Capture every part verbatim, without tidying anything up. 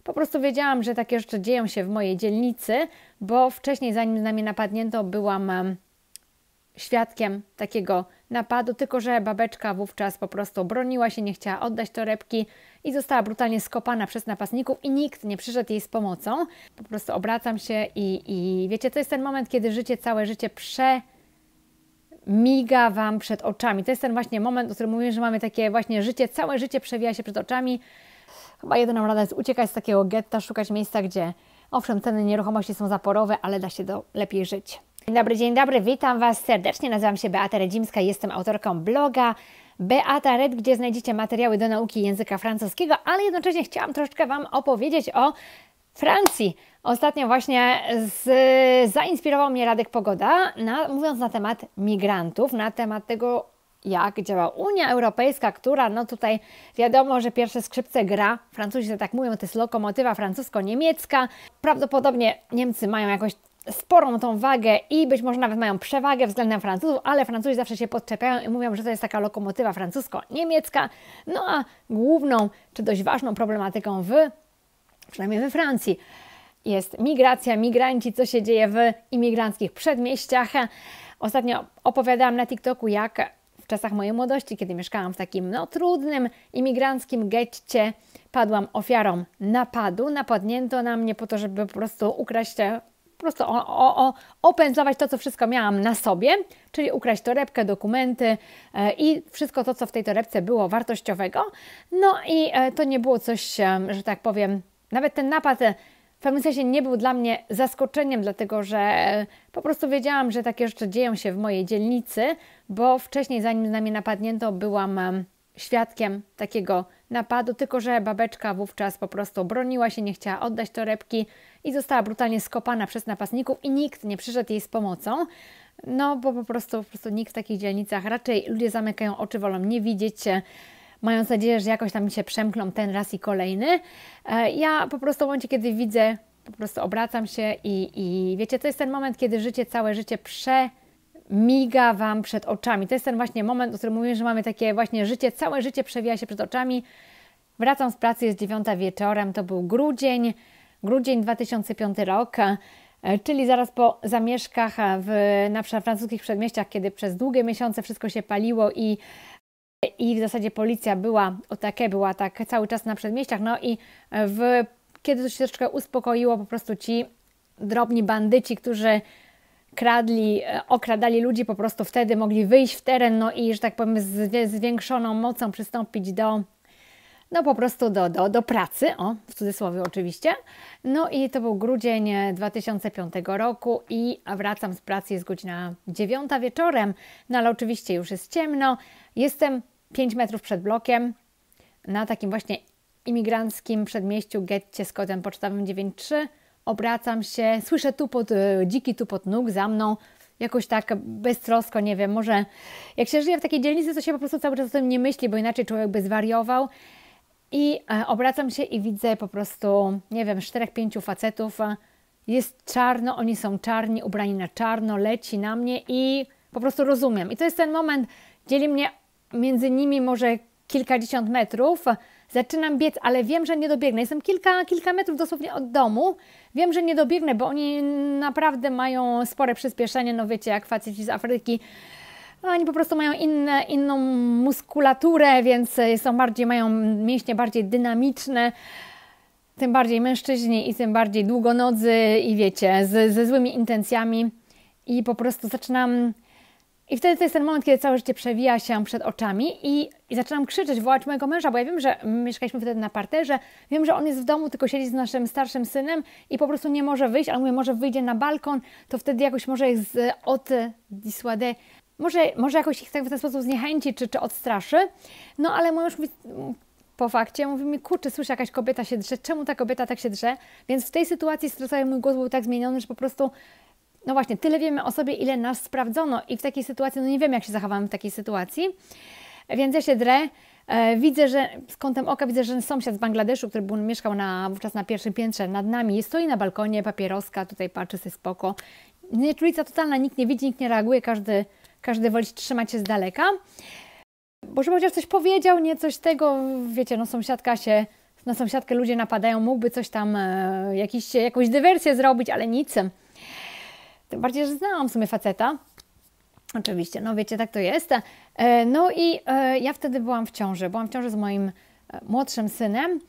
po prostu wiedziałam, że takie rzeczy dzieją się w mojej dzielnicy, bo wcześniej, zanim na mnie napadnięto, byłam świadkiem takiego napadu, tylko że babeczka wówczas po prostu broniła się, nie chciała oddać torebki i została brutalnie skopana przez napastników i nikt nie przyszedł jej z pomocą. Po prostu obracam się i, i wiecie, to jest ten moment, kiedy życie, całe życie przemiga Wam przed oczami. To jest ten właśnie moment, o którym mówię, że mamy takie właśnie życie, całe życie przewija się przed oczami. Chyba jedyną radą jest uciekać z takiego getta, szukać miejsca, gdzie owszem, ceny nieruchomości są zaporowe, ale da się do lepiej żyć. Dzień dobry, dzień dobry, witam Was serdecznie, nazywam się Beata Redzimska, jestem autorką bloga Beata Red, gdzie znajdziecie materiały do nauki języka francuskiego, ale jednocześnie chciałam troszeczkę Wam opowiedzieć o Francji. Ostatnio właśnie z, zainspirował mnie Radek Pogoda, na, mówiąc na temat migrantów, na temat tego, jak działa Unia Europejska, która, no tutaj wiadomo, że pierwsze skrzypce gra, Francuzi to tak mówią, to jest lokomotywa francusko-niemiecka. Prawdopodobnie Niemcy mają jakoś sporą tą wagę i być może nawet mają przewagę względem Francuzów, ale Francuzi zawsze się podczepiają i mówią, że to jest taka lokomotywa francusko-niemiecka. No a główną, czy dość ważną problematyką w, przynajmniej we Francji, jest migracja, migranci, co się dzieje w imigranckich przedmieściach. Ostatnio opowiadałam na TikToku, jak w czasach mojej młodości, kiedy mieszkałam w takim no, trudnym imigranckim getcie, padłam ofiarą napadu. Napadnięto na mnie po to, żeby po prostu ukraść, po prostu o, o, o, opędzlować to, co wszystko miałam na sobie, czyli ukraść torebkę, dokumenty e, i wszystko to, co w tej torebce było wartościowego. No i e, to nie było coś, e, że tak powiem, nawet ten napad e, w pewnym sensie nie był dla mnie zaskoczeniem, dlatego że e, po prostu wiedziałam, że takie rzeczy dzieją się w mojej dzielnicy, bo wcześniej, zanim na mnie napadnięto, byłam e, świadkiem takiego napadu, tylko że babeczka wówczas po prostu broniła się, nie chciała oddać torebki i została brutalnie skopana przez napastników i nikt nie przyszedł jej z pomocą, no bo po prostu, po prostu nikt w takich dzielnicach, raczej ludzie zamykają oczy, wolą nie widzieć, mając nadzieję, że jakoś tam mi się przemkną ten raz i kolejny. Ja po prostu w momencie, kiedy widzę, po prostu obracam się i, i wiecie, to jest ten moment, kiedy życie, całe życie prze miga Wam przed oczami. To jest ten właśnie moment, o którym mówię, że mamy takie właśnie życie, całe życie przewija się przed oczami. Wracam z pracy, jest dziewiąta wieczorem, to był grudzień, grudzień dwa tysiące piąty rok, czyli zaraz po zamieszkach w, na francuskich przedmieściach, kiedy przez długie miesiące wszystko się paliło i, i w zasadzie policja była, o takie była tak cały czas na przedmieściach, no i w, kiedy to się troszeczkę uspokoiło, po prostu ci drobni bandyci, którzy kradli, okradali ludzi, po prostu wtedy mogli wyjść w teren, no i, że tak powiem, z zwiększoną mocą przystąpić do, no po prostu do, do, do pracy, o, w cudzysłowie oczywiście. No i to był grudzień dwa tysiące piątego roku i wracam z pracy, jest godzina dziewiąta wieczorem, no ale oczywiście już jest ciemno. Jestem pięć metrów przed blokiem, na takim właśnie imigranckim przedmieściu, getcie z kodem pocztowym dziewięć trzy. Obracam się, słyszę tupot, dziki tupot nóg za mną, jakoś tak beztrosko, nie wiem, może jak się żyje w takiej dzielnicy, to się po prostu cały czas o tym nie myśli, bo inaczej człowiek by zwariował. I e, obracam się i widzę po prostu, nie wiem, czterech, pięciu facetów, jest czarno, oni są czarni, ubrani na czarno, leci na mnie i po prostu rozumiem. I to jest ten moment, dzieli mnie między nimi może kilkadziesiąt metrów. Zaczynam biec, ale wiem, że nie dobiegnę. Jestem kilka, kilka metrów dosłownie od domu. Wiem, że nie dobiegnę, bo oni naprawdę mają spore przyspieszenie. No wiecie, jak faceci z Afryki. No, oni po prostu mają inne, inną muskulaturę, więc są bardziej, mają mięśnie bardziej dynamiczne. Tym bardziej mężczyźni i tym bardziej długonodzy i wiecie, z, ze złymi intencjami. I po prostu zaczynam... I wtedy to jest ten moment, kiedy całe życie przewija się przed oczami i, i zaczynam krzyczeć, wołać mojego męża, bo ja wiem, że mieszkaliśmy wtedy na parterze, wiem, że on jest w domu, tylko siedzi z naszym starszym synem i po prostu nie może wyjść, ale mówię, może wyjdzie na balkon, to wtedy jakoś może ich z, od dissuader, może, może jakoś ich tak w ten sposób zniechęci, czy, czy odstraszy. No ale mój mąż mówi, po fakcie, mówi mi, kurczę, słyszę, jakaś kobieta się drze, czemu ta kobieta tak się drze? Więc w tej sytuacji stresowej mój głos był tak zmieniony, że po prostu no właśnie, tyle wiemy o sobie, ile nas sprawdzono i w takiej sytuacji, no nie wiem, jak się zachowamy w takiej sytuacji, więc ja się drę, e, widzę, że z kątem oka widzę, że sąsiad z Bangladeszu, który był, mieszkał na, wówczas na pierwszym piętrze nad nami, stoi na balkonie, papieroska, tutaj patrzy sobie spoko, nieczulica totalna, nikt nie widzi, nikt nie reaguje, każdy, każdy woli trzymać się z daleka, bo żeby chociaż coś powiedział, nie coś tego, wiecie, no sąsiadka się na sąsiadkę ludzie napadają, mógłby coś tam, e, jakiś, jakąś dywersję zrobić, ale nic. Tym bardziej, że znałam w sumie faceta. Oczywiście, no wiecie, tak to jest. E, no i e, ja wtedy byłam w ciąży. Byłam w ciąży z moim e, młodszym synem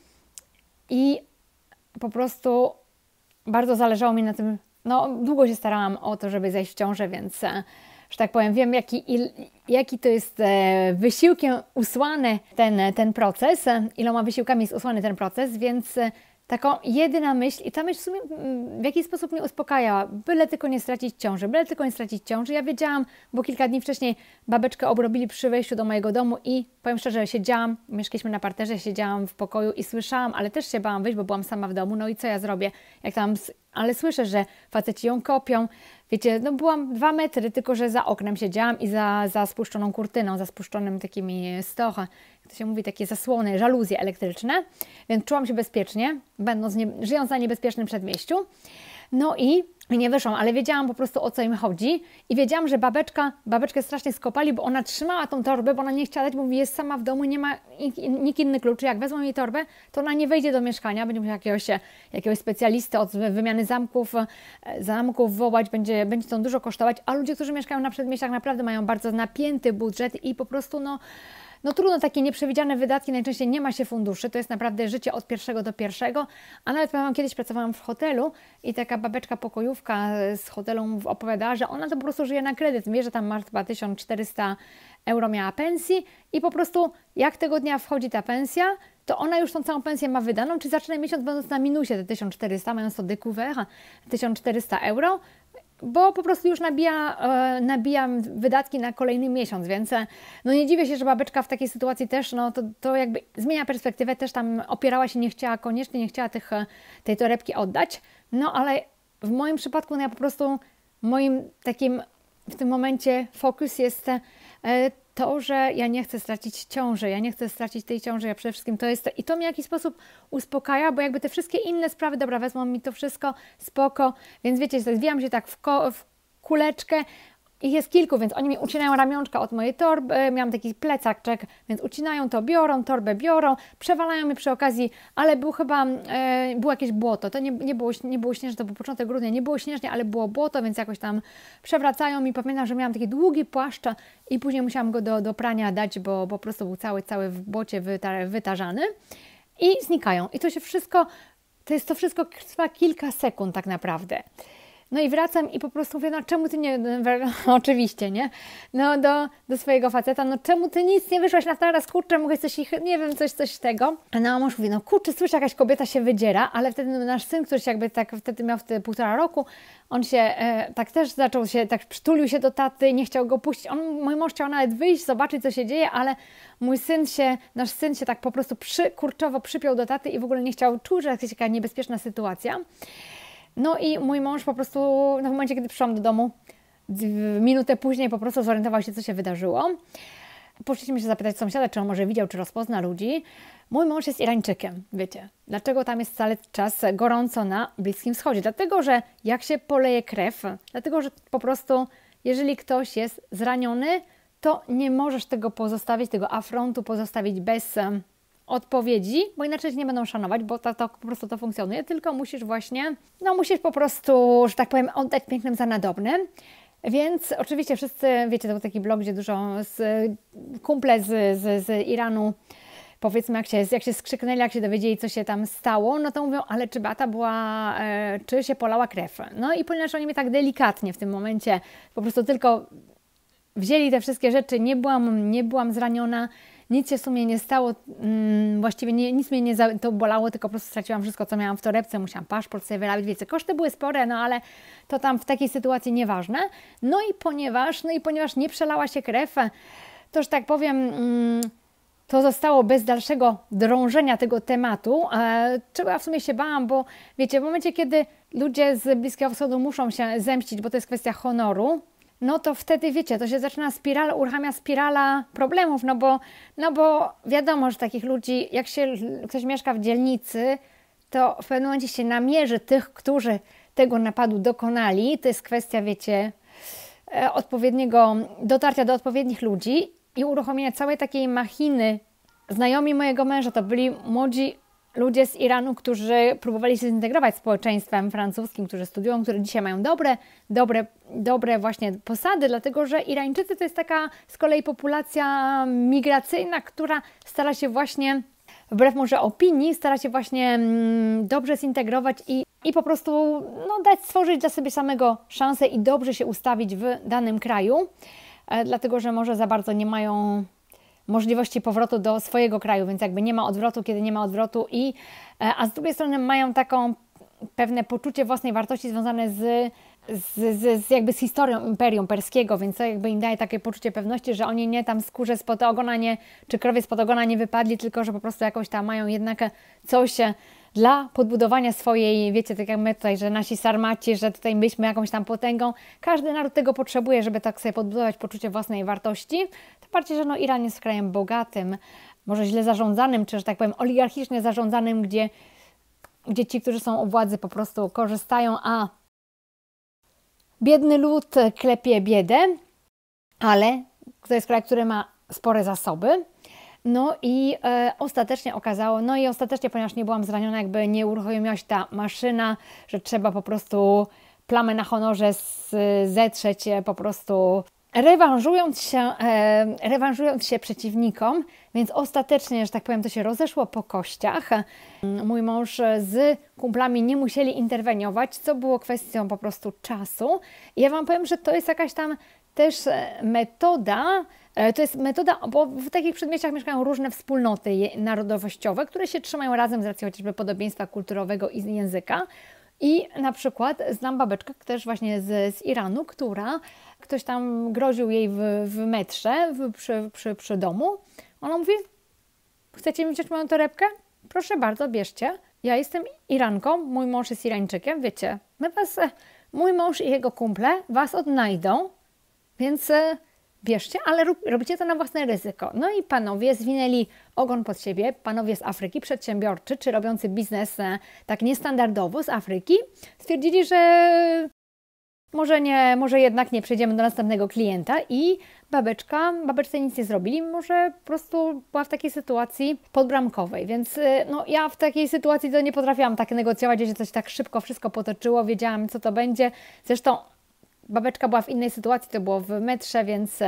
i po prostu bardzo zależało mi na tym, no długo się starałam o to, żeby zejść w ciążę, więc, e, że tak powiem, wiem jaki, il, jaki to jest e, wysiłkiem usłany ten, ten proces, e, iloma wysiłkami jest usłany ten proces, więc e, taką jedyna myśl, i ta myśl w sumie w jakiś sposób mnie uspokajała, byle tylko nie stracić ciąży, byle tylko nie stracić ciąży. Ja wiedziałam, bo kilka dni wcześniej babeczkę obrobili przy wejściu do mojego domu i powiem szczerze, siedziałam, mieszkaliśmy na parterze, siedziałam w pokoju i słyszałam, ale też się bałam wyjść, bo byłam sama w domu, no i co ja zrobię, jak tam, ale słyszę, że faceci ją kopią, wiecie, no byłam dwa metry, tylko że za oknem siedziałam i za, za spuszczoną kurtyną, za spuszczonym takimi stocha, jak to się mówi, takie zasłony, żaluzje elektryczne, więc czułam się bezpiecznie, będąc nie, żyjąc na niebezpiecznym przedmieściu. No i nie wyszłam, ale wiedziałam po prostu, o co im chodzi i wiedziałam, że babeczka, babeczkę strasznie skopali, bo ona trzymała tą torbę, bo ona nie chciała dać, bo mówi, jest sama w domu, nie ma nikt inny kluczy. Jak wezmą jej torbę, to ona nie wejdzie do mieszkania, będzie musiała jakiegoś, jakiegoś specjalisty od wymiany zamków, zamków wołać, będzie, będzie to dużo kosztować, a ludzie, którzy mieszkają na przedmieściach, naprawdę mają bardzo napięty budżet i po prostu no No trudno, takie nieprzewidziane wydatki, najczęściej nie ma się funduszy, to jest naprawdę życie od pierwszego do pierwszego, a nawet powiem, kiedyś pracowałam w hotelu i taka babeczka pokojówka z hotelu opowiadała, że ona to po prostu żyje na kredyt, wie, że tam ma chyba tysiąc czterysta euro miała pensji i po prostu jak tego dnia wchodzi ta pensja, to ona już tą całą pensję ma wydaną, czy zaczyna miesiąc będąc na minusie te tysiąc czterysta, mając to découvert, tysiąc czterysta euro, bo po prostu już nabija, e, nabijam wydatki na kolejny miesiąc, więc no nie dziwię się, że babeczka w takiej sytuacji też, no to, to jakby zmienia perspektywę, też tam opierała się, nie chciała koniecznie, nie chciała tych, tej torebki oddać, no ale w moim przypadku, no ja po prostu, moim takim w tym momencie fokus jest e, to, że ja nie chcę stracić ciąży, ja nie chcę stracić tej ciąży, ja przede wszystkim to jest, i to mnie w jakiś sposób uspokaja, bo jakby te wszystkie inne sprawy, dobra, wezmą mi to wszystko, spoko, więc wiecie, zwijam się tak w, ko, w kuleczkę, ich jest kilku, więc oni mi ucinają ramionczka od mojej torby, miałam taki plecaczek, więc ucinają to, biorą, torbę biorą, przewalają mi przy okazji, ale był chyba, e, było jakieś błoto, to nie, nie, było, nie było śnieżne, to był początek grudnia, nie było śnieżnie, ale było błoto, więc jakoś tam przewracają mi, pamiętam, że miałam taki długi płaszcz i później musiałam go do, do prania dać, bo po prostu był cały, cały w błocie wyta, wytarzany i znikają. I to się wszystko, to jest to wszystko trwa kilka sekund tak naprawdę. No i wracam i po prostu mówię, no czemu ty nie, no, oczywiście, nie? No do, do swojego faceta, no czemu ty nic nie wyszłaś na taras, kurczę, mogę coś ich, nie wiem, coś, coś tego. A no mąż mówi, no kurczę, słyszę, jakaś kobieta się wydziera, ale wtedy nasz syn, który się jakby tak, wtedy miał wtedy półtora roku, on się e, tak też zaczął się, tak przytulił się do taty, nie chciał go puścić. On, mój mąż chciał nawet wyjść, zobaczyć, co się dzieje, ale mój syn się, nasz syn się tak po prostu przy, kurczowo przypiął do taty i w ogóle nie chciał, czuł, że jest jakaś niebezpieczna sytuacja. No i mój mąż po prostu, no w momencie, kiedy przyszłam do domu, minutę później po prostu zorientował się, co się wydarzyło. Poszliśmy się zapytać sąsiada, czy on może widział, czy rozpozna ludzi. Mój mąż jest Irańczykiem, wiecie. Dlaczego tam jest cały czas gorąco na Bliskim Wschodzie? Dlatego, że jak się poleje krew, dlatego, że po prostu, jeżeli ktoś jest zraniony, to nie możesz tego pozostawić, tego afrontu pozostawić bez odpowiedzi, bo inaczej nie będą szanować, bo to, to po prostu to funkcjonuje, tylko musisz właśnie, no musisz po prostu, że tak powiem, oddać pięknym za nadobnym. Więc oczywiście wszyscy, wiecie, to był taki blog, gdzie dużo z, kumple z, z, z Iranu, powiedzmy, jak się, jak się skrzyknęli, jak się dowiedzieli, co się tam stało, no to mówią, ale czy Beata była, e, czy się polała krew? No i ponieważ oni mnie tak delikatnie w tym momencie po prostu tylko wzięli te wszystkie rzeczy, nie byłam, nie byłam zraniona, nic się w sumie nie stało, hmm, właściwie nie, nic mnie nie za, to bolało, tylko po prostu straciłam wszystko, co miałam w torebce, musiałam paszport sobie wyrabiać, wiecie, koszty były spore, no ale to tam w takiej sytuacji nieważne. No i ponieważ, no i ponieważ nie przelała się krew, to, że tak powiem, hmm, to zostało bez dalszego drążenia tego tematu, e, czego ja w sumie się bałam, bo wiecie, w momencie, kiedy ludzie z Bliskiego Wschodu muszą się zemścić, bo to jest kwestia honoru, no to wtedy, wiecie, to się zaczyna spirala, uruchamia spirala problemów, no bo, no bo wiadomo, że takich ludzi, jak się ktoś mieszka w dzielnicy, to w pewnym momencie się namierzy tych, którzy tego napadu dokonali. To jest kwestia, wiecie, odpowiedniego dotarcia do odpowiednich ludzi i uruchomienia całej takiej machiny. Znajomi mojego męża to byli młodzi ludzie z Iranu, którzy próbowali się zintegrować z społeczeństwem francuskim, którzy studiują, które dzisiaj mają dobre, dobre, dobre właśnie posady, dlatego że Irańczycy to jest taka z kolei populacja migracyjna, która stara się właśnie, wbrew może opinii, stara się właśnie mm, dobrze zintegrować i, i po prostu no, dać stworzyć dla siebie samego szansę i dobrze się ustawić w danym kraju, e, dlatego że może za bardzo nie mają możliwości powrotu do swojego kraju, więc jakby nie ma odwrotu, kiedy nie ma odwrotu i a z drugiej strony mają taką pewne poczucie własnej wartości związane z, z, z, z jakby z historią Imperium Perskiego, więc to jakby im daje takie poczucie pewności, że oni nie tam skórze spod ogona nie, czy krowie spod ogona nie wypadli, tylko że po prostu jakoś tam mają jednak coś dla podbudowania swojej, wiecie, tak jak my tutaj, że nasi Sarmaci, że tutaj byliśmy jakąś tam potęgą. Każdy naród tego potrzebuje, żeby tak sobie podbudować poczucie własnej wartości. Tym bardziej, że no Iran jest krajem bogatym, może źle zarządzanym, czy że tak powiem oligarchicznie zarządzanym, gdzie, gdzie ci, którzy są u władzy po prostu korzystają, a biedny lud klepie biedę, ale to jest kraj, który ma spore zasoby. No i e, ostatecznie okazało, no i ostatecznie, ponieważ nie byłam zraniona, jakby nie uruchomiła się ta maszyna, że trzeba po prostu plamę na honorze z, zetrzeć po prostu rewanżując się, e, rewanżując się przeciwnikom, więc ostatecznie, że tak powiem, to się rozeszło po kościach. Mój mąż z kumplami nie musieli interweniować, co było kwestią po prostu czasu. I ja Wam powiem, że to jest jakaś tam też metoda, to jest metoda, bo w takich przedmieściach mieszkają różne wspólnoty narodowościowe, które się trzymają razem z racji chociażby podobieństwa kulturowego i języka. I na przykład znam babeczkę też właśnie z, z Iranu, która ktoś tam groził jej w, w metrze w, przy, przy, przy domu. Ona mówi: chcecie mi wziąć moją torebkę? Proszę bardzo, bierzcie. Ja jestem Iranką, mój mąż jest Irańczykiem, wiecie, my was, mój mąż i jego kumple was odnajdą, więc bierzcie, ale robicie to na własne ryzyko. No i panowie zwinęli ogon pod siebie, panowie z Afryki, przedsiębiorczy, czy robiący biznes tak niestandardowo z Afryki, stwierdzili, że może, nie, może jednak nie przejdziemy do następnego klienta i babeczka, babeczce nic nie zrobili, może po prostu była w takiej sytuacji podbramkowej, więc no, ja w takiej sytuacji to nie potrafiłam tak negocjować, że coś tak szybko wszystko potoczyło, wiedziałam, co to będzie. Zresztą babeczka była w innej sytuacji, to było w metrze, więc,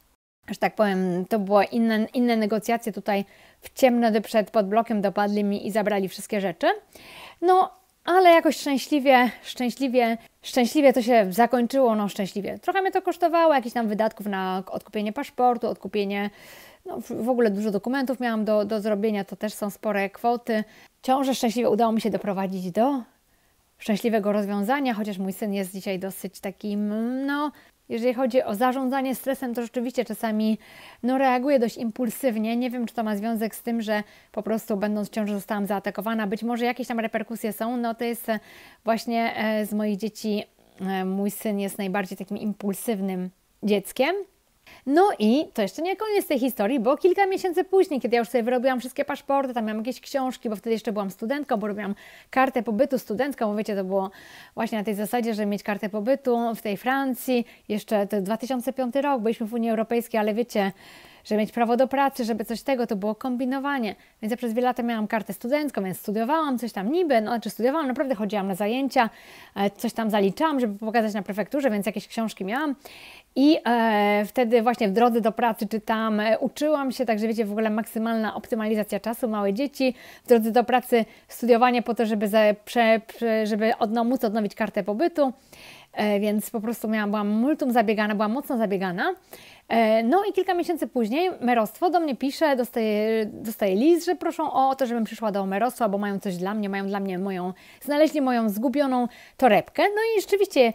że tak powiem, to były inne, inne negocjacje. Tutaj w ciemno przed pod blokiem dopadli mi i zabrali wszystkie rzeczy. No, ale jakoś szczęśliwie, szczęśliwie, szczęśliwie to się zakończyło, no szczęśliwie. Trochę mnie to kosztowało, jakichś tam wydatków na odkupienie paszportu, odkupienie, no w ogóle dużo dokumentów miałam do, do zrobienia, to też są spore kwoty. Ciąże szczęśliwie udało mi się doprowadzić do szczęśliwego rozwiązania, chociaż mój syn jest dzisiaj dosyć takim, no, jeżeli chodzi o zarządzanie stresem, to rzeczywiście czasami no, reaguje dość impulsywnie. Nie wiem, czy to ma związek z tym, że po prostu będąc w ciąży zostałam zaatakowana. Być może jakieś tam reperkusje są. No to jest właśnie z moich dzieci, mój syn jest najbardziej takim impulsywnym dzieckiem. No i to jeszcze nie koniec tej historii, bo kilka miesięcy później, kiedy ja już sobie wyrobiłam wszystkie paszporty, tam miałam jakieś książki, bo wtedy jeszcze byłam studentką, bo robiłam kartę pobytu studencką, bo wiecie, to było właśnie na tej zasadzie, żeby mieć kartę pobytu w tej Francji, jeszcze to dwa tysiące piąty rok, byliśmy w Unii Europejskiej, ale wiecie, żeby mieć prawo do pracy, żeby coś tego, to było kombinowanie. Więc ja przez wiele lat miałam kartę studencką, więc studiowałam coś tam niby, no czy studiowałam, naprawdę chodziłam na zajęcia, coś tam zaliczałam, żeby pokazać na prefekturze, więc jakieś książki miałam. I e, wtedy właśnie w drodze do pracy czytam, e, uczyłam się, także wiecie, w ogóle maksymalna optymalizacja czasu, małe dzieci, w drodze do pracy studiowanie po to, żeby, za, prze, prze, żeby odno, móc odnowić kartę pobytu, e, więc po prostu miałam, byłam multum zabiegana, byłam mocno zabiegana. E, no i kilka miesięcy później merostwo do mnie pisze, dostaje, dostaje list, że proszą o to, żebym przyszła do merostwa, bo mają coś dla mnie, mają dla mnie moją, znaleźli moją zgubioną torebkę. No i rzeczywiście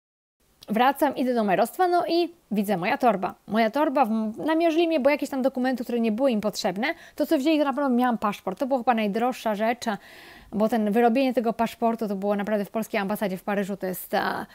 wracam, idę do merostwa, no i widzę moja torba. Moja torba, namierzyli mnie, bo jakieś tam dokumenty, które nie były im potrzebne, to co wzięli, to naprawdę miałam paszport. To była chyba najdroższa rzecz, bo ten wyrobienie tego paszportu to było naprawdę w polskiej ambasadzie w Paryżu, to jest... A,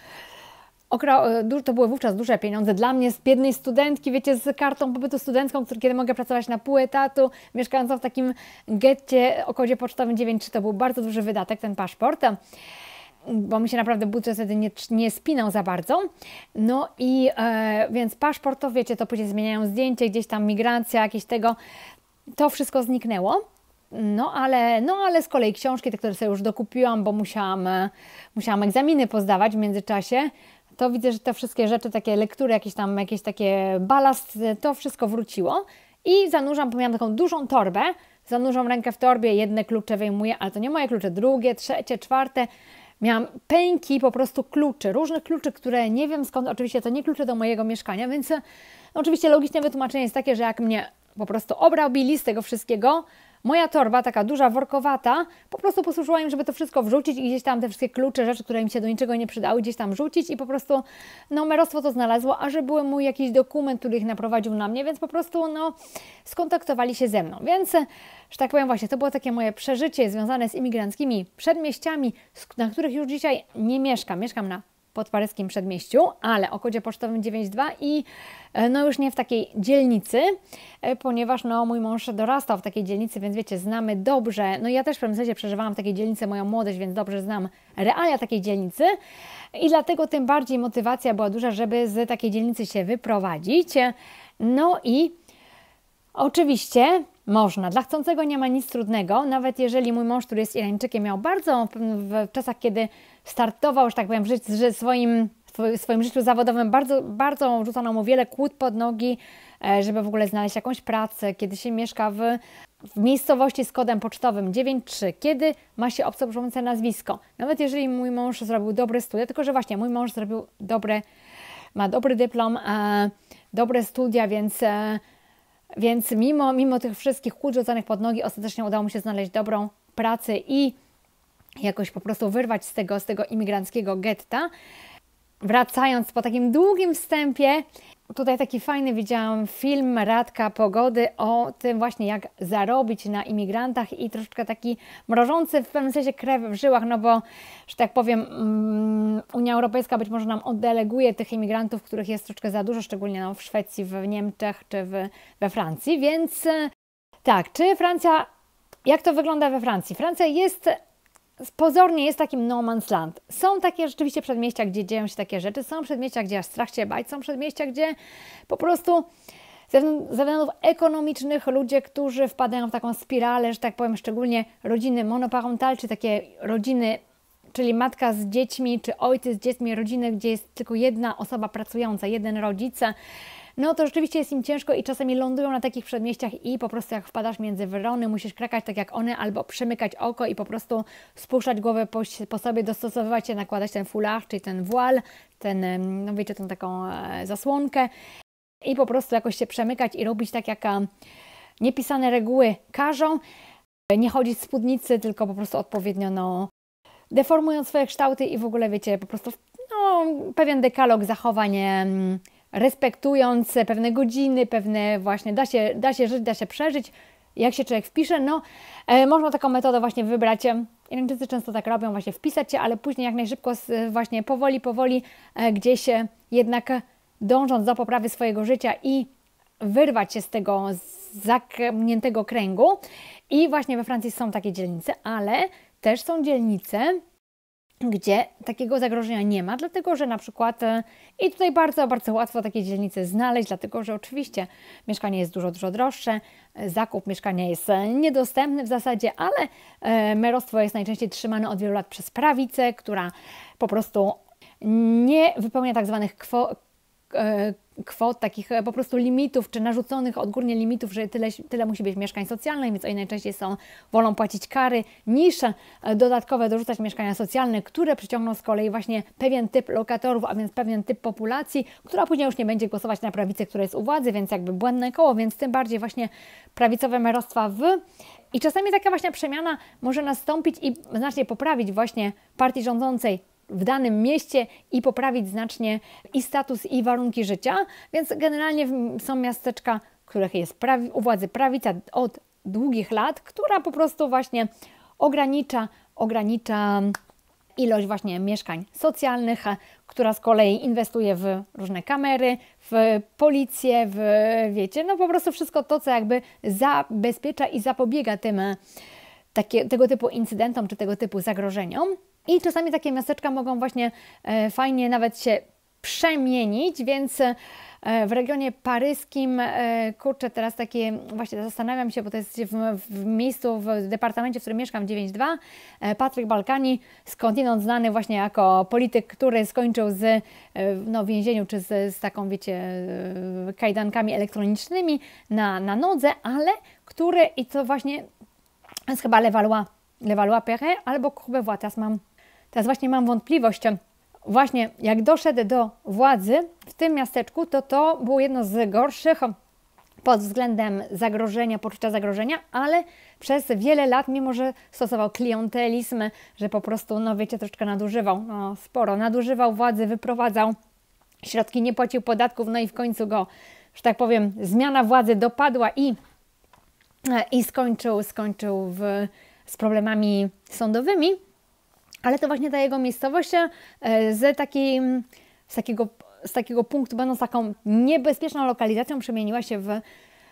to były wówczas duże pieniądze dla mnie, z biednej studentki, wiecie, z kartą pobytu studencką, kiedy mogę pracować na pół etatu, mieszkając w takim getcie o kodzie pocztowym dziewięć trzy, to był bardzo duży wydatek, ten paszport, bo mi się naprawdę budżet wtedy nie, nie spinał za bardzo. No i e, więc paszport, to wiecie, to później zmieniają zdjęcie, gdzieś tam migracja, jakieś tego, to wszystko zniknęło. No ale, no ale z kolei książki, te, które sobie już dokupiłam, bo musiałam, musiałam egzaminy pozdawać w międzyczasie, to widzę, że te wszystkie rzeczy, takie lektury, jakieś tam, jakieś takie balast, to wszystko wróciło. I zanurzam, bo miałam taką dużą torbę, zanurzam rękę w torbie, jedne klucze wyjmuję, ale to nie moje klucze, drugie, trzecie, czwarte. Miałam pęki po prostu kluczy, różnych kluczy, które nie wiem skąd, oczywiście to nie klucze do mojego mieszkania, więc no, oczywiście logiczne wytłumaczenie jest takie, że jak mnie po prostu obrał Billy z tego wszystkiego, moja torba, taka duża, workowata, po prostu posłużyła im, żeby to wszystko wrzucić i gdzieś tam te wszystkie klucze, rzeczy, które mi się do niczego nie przydały, gdzieś tam rzucić i po prostu, no, merostwo to znalazło, a że był mój jakiś dokument, który ich naprowadził na mnie, więc po prostu, no, skontaktowali się ze mną. Więc, że tak powiem właśnie, to było takie moje przeżycie związane z imigranckimi przedmieściami, na których już dzisiaj nie mieszkam. Mieszkam na Podparyskim Przedmieściu, ale o kodzie pocztowym dziewięćdziesiąt dwa i no już nie w takiej dzielnicy, ponieważ no mój mąż dorastał w takiej dzielnicy, więc wiecie, znamy dobrze, no ja też w pewnym sensie przeżywałam w takiej dzielnicy moją młodość, więc dobrze znam realia takiej dzielnicy i dlatego tym bardziej motywacja była duża, żeby z takiej dzielnicy się wyprowadzić. No i oczywiście można. Dla chcącego nie ma nic trudnego, nawet jeżeli mój mąż, który jest Irańczykiem, miał bardzo w czasach, kiedy startował, że tak powiem, w życiu, w swoim, w swoim życiu zawodowym, bardzo, bardzo rzucano mu wiele kłód pod nogi, żeby w ogóle znaleźć jakąś pracę, kiedy się mieszka w, w miejscowości z kodem pocztowym dziewięć trzy, kiedy ma się obcobrzmiące nazwisko. Nawet jeżeli mój mąż zrobił dobre studia, tylko że właśnie mój mąż zrobił dobre, ma dobry dyplom, e, dobre studia, więc e, Więc mimo, mimo tych wszystkich kłód rzucanych pod nogi, ostatecznie udało mu się znaleźć dobrą pracę i jakoś po prostu wyrwać z tego, z tego imigranckiego getta. Wracając po takim długim wstępie, tutaj taki fajny widziałam film Radka Pogody o tym właśnie, jak zarobić na imigrantach i troszeczkę taki mrożący w pewnym sensie krew w żyłach, no bo, że tak powiem, Unia Europejska być może nam oddeleguje tych imigrantów, których jest troszeczkę za dużo, szczególnie no, w Szwecji, w Niemczech czy w, we Francji, więc tak, czy Francja, jak to wygląda we Francji? Francja jest pozornie jest takim no man's land. Są takie rzeczywiście przedmieścia, gdzie dzieją się takie rzeczy, są przedmieścia, gdzie aż strach się bać, są przedmieścia, gdzie po prostu ze względów ekonomicznych ludzie, którzy wpadają w taką spiralę, że tak powiem, szczególnie rodziny monoparental, czy takie rodziny, czyli matka z dziećmi, czy ojciec z dziećmi, rodziny, gdzie jest tylko jedna osoba pracująca, jeden rodzic, no to rzeczywiście jest im ciężko i czasami lądują na takich przedmieściach i po prostu jak wpadasz między wrony, musisz krakać tak jak one, albo przymykać oko i po prostu spuszczać głowę po, po sobie, dostosowywać się, nakładać ten foulard, czyli ten voile, ten, no wiecie, tą taką e, zasłonkę i po prostu jakoś się przemykać i robić tak jak a, niepisane reguły każą, nie chodzić w spódnicy, tylko po prostu odpowiednio no, deformując swoje kształty i w ogóle wiecie, po prostu no, pewien dekalog zachowań, respektując pewne godziny, pewne właśnie, da się, da się żyć, da się przeżyć, jak się człowiek wpisze, no e, można taką metodę właśnie wybrać, Irańczycy często tak robią, właśnie wpisać się, ale później jak najszybko właśnie powoli, powoli e, gdzieś e, jednak dążąc do poprawy swojego życia i wyrwać się z tego zamkniętego kręgu i właśnie we Francji są takie dzielnice, ale też są dzielnice, gdzie takiego zagrożenia nie ma, dlatego że na przykład i tutaj bardzo, bardzo łatwo takie dzielnice znaleźć, dlatego że oczywiście mieszkanie jest dużo, dużo droższe, zakup mieszkania jest niedostępny w zasadzie, ale merostwo jest najczęściej trzymane od wielu lat przez prawicę, która po prostu nie wypełnia tak zwanych kwot, kwot, takich po prostu limitów, czy narzuconych odgórnie limitów, że tyle, tyle musi być mieszkań socjalnych, więc oni najczęściej są, wolą płacić kary, niż dodatkowe dorzucać mieszkania socjalne, które przyciągną z kolei właśnie pewien typ lokatorów, a więc pewien typ populacji, która później już nie będzie głosować na prawicę, która jest u władzy, więc jakby błędne koło, więc tym bardziej właśnie prawicowe merostwa w... I czasami taka właśnie przemiana może nastąpić i znacznie poprawić właśnie partii rządzącej w danym mieście i poprawić znacznie i status, i warunki życia, więc generalnie są miasteczka, w których jest prawi, u władzy prawica od długich lat, która po prostu właśnie ogranicza, ogranicza ilość właśnie mieszkań socjalnych, która z kolei inwestuje w różne kamery, w policję, w wiecie, no po prostu wszystko to, co jakby zabezpiecza i zapobiega tym takie, tego typu incydentom, czy tego typu zagrożeniom. I czasami takie miasteczka mogą właśnie e, fajnie nawet się przemienić, więc w regionie paryskim. Kurczę, teraz takie, właśnie zastanawiam się, bo to jest w, w miejscu, w departamencie, w którym mieszkam, dziewięć dwa. Patryk Balkani, skądinąd znany właśnie jako polityk, który skończył z, no, w więzieniu, czy z, z taką, wiecie, kajdankami elektronicznymi na, na nodze, ale który, i to właśnie jest chyba Levallois, Levallois-Perret albo Courbevoie, teraz mam, teraz właśnie mam wątpliwość. Właśnie jak doszedł do władzy w tym miasteczku, to to było jedno z gorszych pod względem zagrożenia, poczucia zagrożenia, ale przez wiele lat, mimo że stosował klientelizm, że po prostu, no wiecie, troszeczkę nadużywał, no sporo, nadużywał władzy, wyprowadzał środki, nie płacił podatków, no i w końcu go, że tak powiem, zmiana władzy dopadła i, i skończył, skończył w, z problemami sądowymi. Ale to właśnie ta jego miejscowość z, takiej, z, takiego, z takiego punktu, będąc taką niebezpieczną lokalizacją, przemieniła się w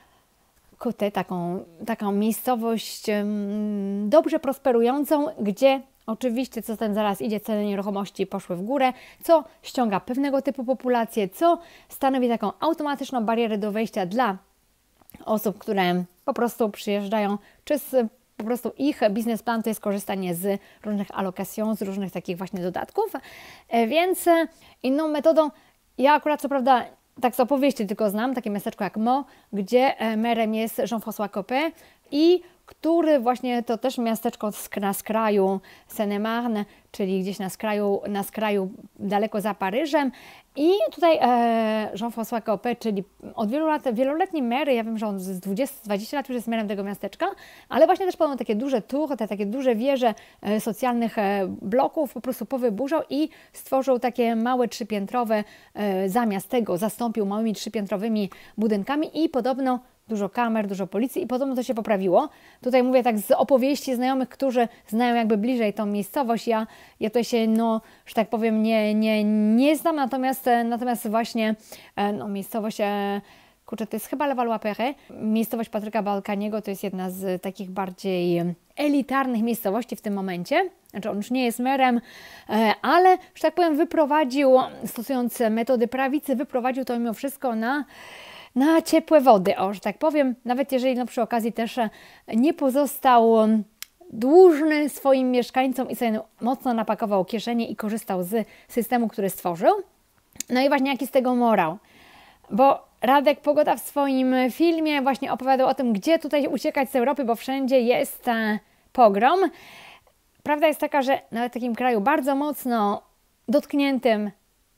Kutę, taką, taką miejscowość dobrze prosperującą, gdzie oczywiście, co tam zaraz idzie, ceny nieruchomości poszły w górę, co ściąga pewnego typu populację, co stanowi taką automatyczną barierę do wejścia dla osób, które po prostu przyjeżdżają, czy z po prostu ich biznesplan to jest korzystanie z różnych alokacji, z różnych takich właśnie dodatków, więc inną metodą, ja akurat co prawda tak z opowieści tylko znam, takie miasteczko jak Meaux, gdzie merem jest Jean-François Copé i który właśnie to też miasteczko na skraju Seine-et-Marne, czyli gdzieś na skraju, na skraju daleko za Paryżem. I tutaj e, Jean-François Copé, czyli od wielu lat, wieloletni mer, ja wiem, że on z dwudziestu, dwudziestu lat już jest merem tego miasteczka, ale właśnie też podobno takie duże tury, te takie duże wieże e, socjalnych e, bloków po prostu powyburzał i stworzył takie małe trzypiętrowe, e, zamiast tego zastąpił małymi trzypiętrowymi budynkami i podobno dużo kamer, dużo policji i podobno to się poprawiło. Tutaj mówię tak z opowieści znajomych, którzy znają jakby bliżej tą miejscowość. Ja, ja to się, no, że tak powiem, nie, nie, nie znam, natomiast, natomiast właśnie no, miejscowość, kurczę, to jest chyba Levallois-Perret. Miejscowość Patryka Balkaniego to jest jedna z takich bardziej elitarnych miejscowości w tym momencie. Znaczy on już nie jest merem, ale, że tak powiem, wyprowadził, stosując metody prawicy, wyprowadził to mimo wszystko na na ciepłe wody, o, że tak powiem, nawet jeżeli no, przy okazji też nie pozostał dłużny swoim mieszkańcom i sobie mocno napakował kieszenie i korzystał z systemu, który stworzył. No i właśnie jaki z tego morał? Bo Radek Pogoda w swoim filmie właśnie opowiadał o tym, gdzie tutaj uciekać z Europy, bo wszędzie jest pogrom. Prawda jest taka, że nawet w takim kraju bardzo mocno dotkniętym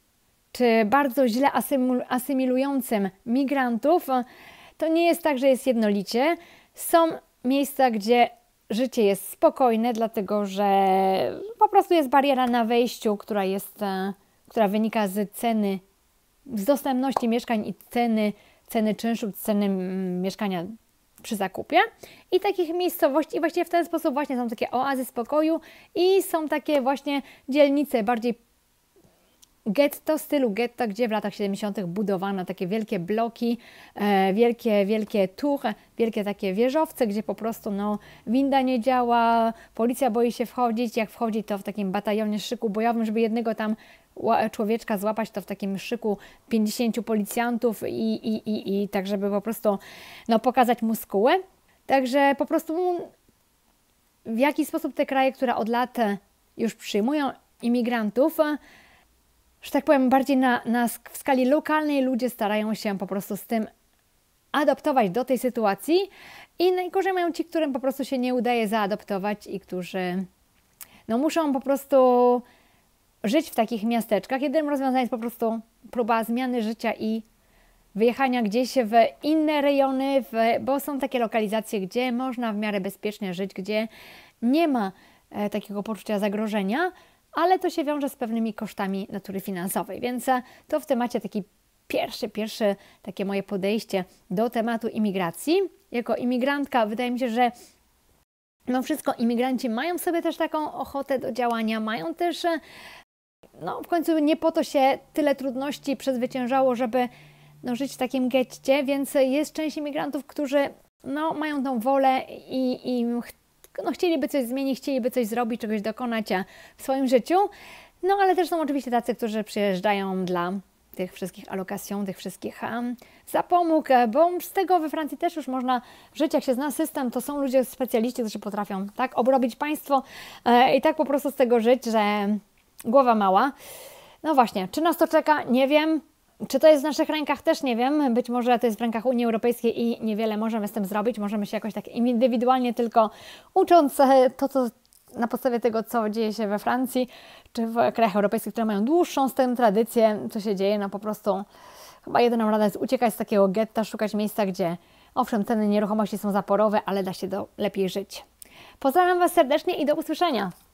czy bardzo źle asymilującym migrantów, to nie jest tak, że jest jednolicie. Są miejsca, gdzie życie jest spokojne, dlatego że po prostu jest bariera na wejściu, która jest, która wynika z ceny, z dostępności mieszkań i ceny, ceny czynszu, ceny mieszkania przy zakupie. I takich miejscowości, i właściwie w ten sposób właśnie są takie oazy spokoju i są takie właśnie dzielnice bardziej getto, stylu getto, gdzie w latach siedemdziesiątych budowano takie wielkie bloki, e, wielkie, wielkie tury, wielkie takie wieżowce, gdzie po prostu no, winda nie działa, policja boi się wchodzić, jak wchodzi to w takim batalionie szyku bojowym, żeby jednego tam człowieczka złapać, to w takim szyku pięćdziesięciu policjantów i, i, i, i tak, żeby po prostu no, pokazać muskułę. Także po prostu w jaki sposób te kraje, które od lat już przyjmują imigrantów, że tak powiem, bardziej na, na, w skali lokalnej ludzie starają się po prostu z tym adaptować do tej sytuacji i najgorzej mają ci, którym po prostu się nie udaje zaadoptować i którzy no, muszą po prostu żyć w takich miasteczkach. Jedynym rozwiązaniem jest po prostu próba zmiany życia i wyjechania gdzieś w inne rejony, w, bo są takie lokalizacje, gdzie można w miarę bezpiecznie żyć, gdzie nie ma e, takiego poczucia zagrożenia, ale to się wiąże z pewnymi kosztami natury finansowej, więc to w temacie taki pierwszy, pierwsze takie moje podejście do tematu imigracji. Jako imigrantka wydaje mi się, że no wszystko imigranci mają w sobie też taką ochotę do działania, mają też, no w końcu nie po to się tyle trudności przezwyciężało, żeby no, żyć w takim getcie, więc jest część imigrantów, którzy no, mają tą wolę i, i no, chcieliby coś zmienić, chcieliby coś zrobić, czegoś dokonać w swoim życiu. No ale też są oczywiście tacy, którzy przyjeżdżają dla tych wszystkich alokacją, tych wszystkich um, zapomóg, bo z tego we Francji też już można żyć, jak się zna system, to są ludzie specjaliści, którzy potrafią tak obrobić państwo e, i tak po prostu z tego żyć, że głowa mała. No właśnie, czy nas to czeka? Nie wiem. Czy to jest w naszych rękach? Też nie wiem. Być może to jest w rękach Unii Europejskiej i niewiele możemy z tym zrobić. Możemy się jakoś tak indywidualnie tylko ucząc to, co na podstawie tego, co dzieje się we Francji, czy w krajach europejskich, które mają dłuższą z tym tradycję, co się dzieje, no po prostu chyba jedyną radą jest uciekać z takiego getta, szukać miejsca, gdzie owszem, ceny nieruchomości są zaporowe, ale da się do lepiej żyć. Pozdrawiam Was serdecznie i do usłyszenia.